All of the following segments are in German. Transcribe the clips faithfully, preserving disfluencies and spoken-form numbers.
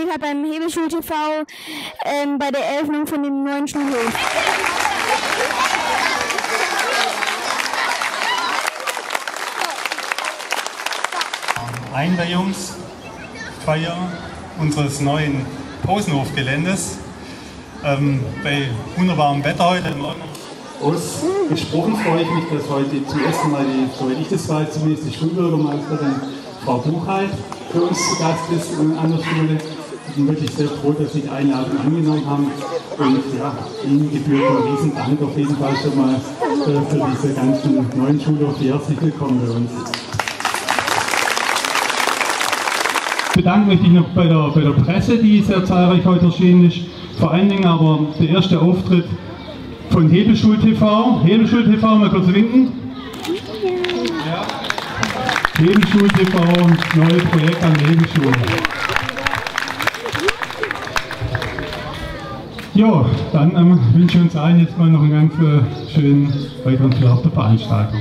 mitgespielt habe beim Hebelschul-T V ähm, bei der Eröffnung von dem neuen Schulhof. Einweihungsfeier unseres neuen Pausenhofgeländes ähm, bei wunderbarem Wetter heute. Ausgesprochen freue ich mich, dass heute zum ersten Mal die, soweit ich das weiß, zumindest die Schulbürgermeisterin Frau Buchheit für uns zu Gast ist an der Schule. Ich bin wirklich sehr froh, dass Sie die Einladung angenommen haben. Und ja, Ihnen gebührt ein riesen Dank auf jeden Fall schon mal für, für diese ganzen neuen Schulhof. Herzlich willkommen bei uns. Bedanken möchte ich noch bei der, bei der Presse, die sehr zahlreich heute erschienen ist. Vor allen Dingen aber der erste Auftritt von Hebelschul-T V. Hebelschul-T V, mal kurz winken. Ja. Hebelschul-T V, neues Projekt an der Hebelschule. Jo, dann ähm, wünsche ich uns allen jetzt mal noch einen ganz äh, schönen weiteren Verlauf der Veranstaltung.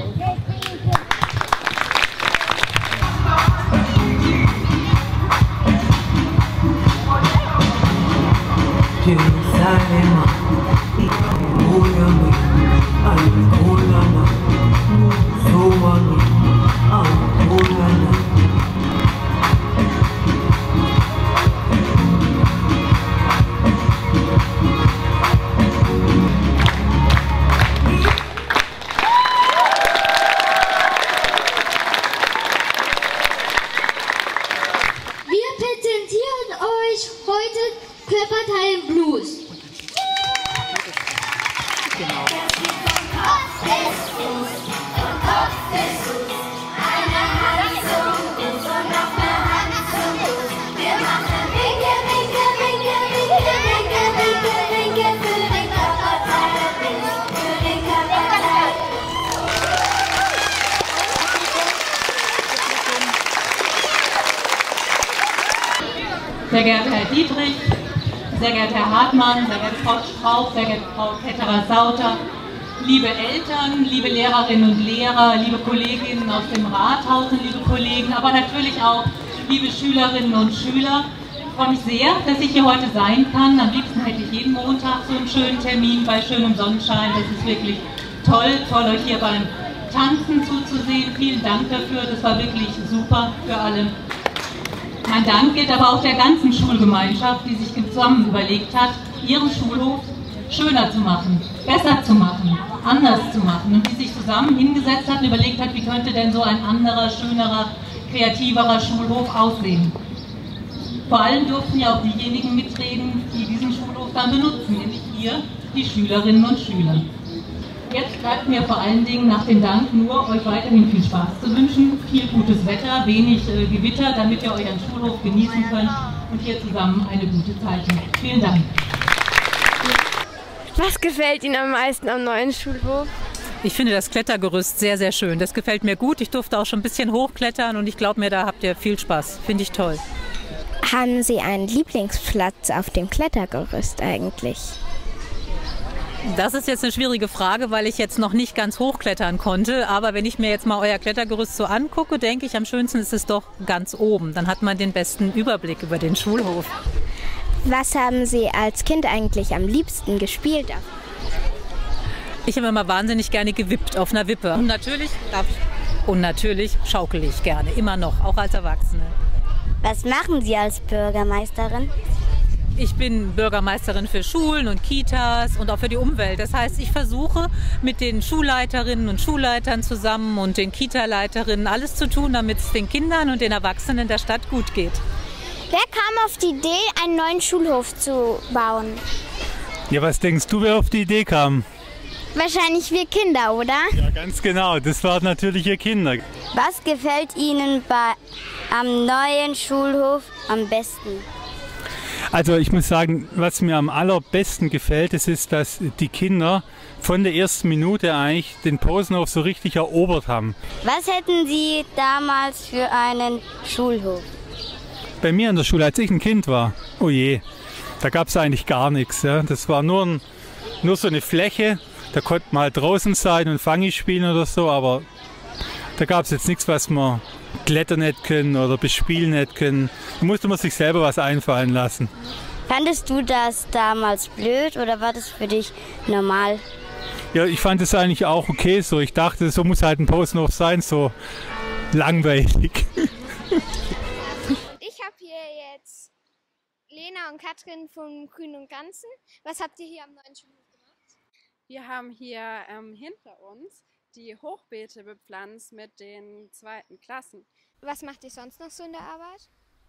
Sehr geehrter Herr Dietrich, sehr geehrter Herr Hartmann, sehr geehrte Frau Strauch, sehr geehrte Frau Ketterer-Sauter, liebe Eltern, liebe Lehrerinnen und Lehrer, liebe Kolleginnen aus dem Rathaus und liebe Kollegen, aber natürlich auch liebe Schülerinnen und Schüler. Ich freue mich sehr, dass ich hier heute sein kann. Am liebsten hätte ich jeden Montag so einen schönen Termin bei schönem Sonnenschein. Das ist wirklich toll, toll euch hier beim Tanzen zuzusehen. Vielen Dank dafür, das war wirklich super für alle. Mein Dank gilt aber auch der ganzen Schulgemeinschaft, die sich zusammen überlegt hat, ihren Schulhof schöner zu machen, besser zu machen, anders zu machen und die sich zusammen hingesetzt hat und überlegt hat, wie könnte denn so ein anderer, schönerer, kreativerer Schulhof aussehen. Vor allem durften ja auch diejenigen mitreden, die diesen Schulhof dann benutzen, nämlich ihr, die Schülerinnen und Schüler. Jetzt bleibt mir vor allen Dingen nach dem Dank nur, euch weiterhin viel Spaß zu wünschen, viel gutes Wetter, wenig äh, Gewitter, damit ihr euren Schulhof genießen könnt und hier zusammen eine gute Zeit habt. Vielen Dank. Was gefällt Ihnen am meisten am neuen Schulhof? Ich finde das Klettergerüst sehr, sehr schön. Das gefällt mir gut. Ich durfte auch schon ein bisschen hochklettern und ich glaube mir, da habt ihr viel Spaß. Finde ich toll. Haben Sie einen Lieblingsplatz auf dem Klettergerüst eigentlich? Das ist jetzt eine schwierige Frage, weil ich jetzt noch nicht ganz hochklettern konnte. Aber wenn ich mir jetzt mal euer Klettergerüst so angucke, denke ich, am schönsten ist es doch ganz oben. Dann hat man den besten Überblick über den Schulhof. Was haben Sie als Kind eigentlich am liebsten gespielt? Ich habe immer wahnsinnig gerne gewippt auf einer Wippe. Und natürlich, und natürlich schaukel ich gerne, immer noch, auch als Erwachsene. Was machen Sie als Bürgermeisterin? Ich bin Bürgermeisterin für Schulen und Kitas und auch für die Umwelt. Das heißt, ich versuche mit den Schulleiterinnen und Schulleitern zusammen und den Kita-Leiterinnen alles zu tun, damit es den Kindern und den Erwachsenen der Stadt gut geht. Wer kam auf die Idee, einen neuen Schulhof zu bauen? Ja, was denkst du, wer auf die Idee kam? Wahrscheinlich wir Kinder, oder? Ja, ganz genau. Das waren natürlich ihr Kinder. Was gefällt Ihnen bei, am neuen Schulhof am besten? Also ich muss sagen, was mir am allerbesten gefällt, das ist, dass die Kinder von der ersten Minute eigentlich den Pausenhof so richtig erobert haben. Was hätten Sie damals für einen Schulhof? Bei mir in der Schule, als ich ein Kind war, oh je, da gab es eigentlich gar nichts. Ja. Das war nur, ein, nur so eine Fläche, da konnte man halt draußen sein und Fangi spielen oder so, aber da gab es jetzt nichts, was man klettern nicht können oder bespielen nicht können. Da musste man sich selber was einfallen lassen. Fandest du das damals blöd oder war das für dich normal? Ja, ich fand es eigentlich auch okay so. Ich dachte, so muss halt ein Pausenhof sein, so langweilig. Ich habe hier jetzt Lena und Katrin vom Grün und Ganzen. Was habt ihr hier am neuen Schulhof gemacht? Wir haben hier ähm, hinter uns die Hochbeete bepflanzt mit den zweiten Klassen. Was macht ihr sonst noch so in der Arbeit?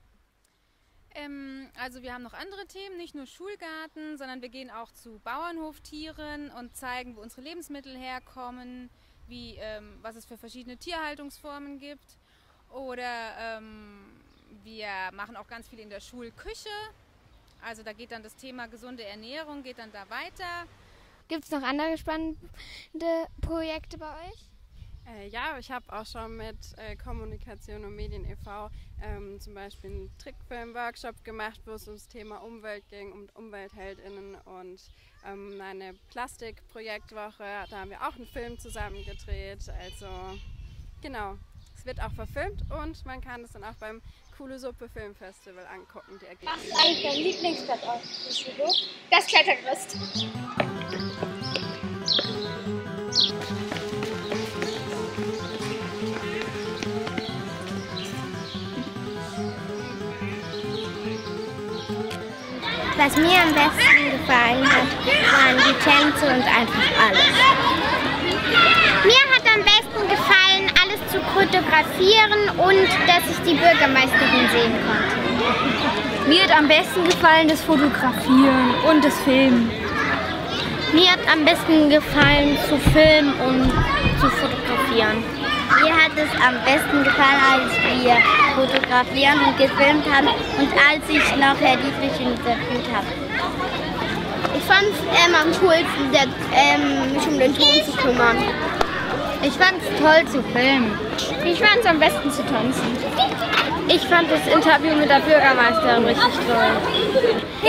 Ähm, also wir haben noch andere Themen, nicht nur Schulgarten, sondern wir gehen auch zu Bauernhoftieren und zeigen, wo unsere Lebensmittel herkommen, wie, ähm, was es für verschiedene Tierhaltungsformen gibt. Oder ähm, wir machen auch ganz viel in der Schulküche. Also da geht dann das Thema gesunde Ernährung, geht dann da weiter. Gibt es noch andere spannende Projekte bei euch? Äh, ja, ich habe auch schon mit äh, Kommunikation und Medien e V ähm, zum Beispiel einen Trickfilm-Workshop gemacht, wo es ums Thema Umwelt ging, um UmweltheldInnen und ähm, eine Plastikprojektwoche. Da haben wir auch einen Film zusammen gedreht. Also genau, es wird auch verfilmt und man kann es dann auch beim Coole Suppe Filmfestival angucken, die Ergebnisse. Was ist eigentlich dein Lieblingsplatz auf dem Schulhof? Das Klettergerüst. Was mir am besten gefallen hat, waren die Tänze und einfach alles. Mir hat am besten gefallen, alles zu fotografieren und dass ich die Bürgermeisterin sehen konnte. Mir hat am besten gefallen das Fotografieren und das Filmen. Mir hat am besten gefallen zu filmen und zu fotografieren. Mir hat es am besten gefallen, als wir fotografieren und gefilmt haben und als ich noch Herr Dietrich interviewt habe. Ich fand es ähm, am coolsten, der, ähm, mich um den Ton zu kümmern. Ich fand es toll zu filmen. Ich fand es am besten zu tanzen. Ich fand das Interview mit der Bürgermeisterin richtig toll.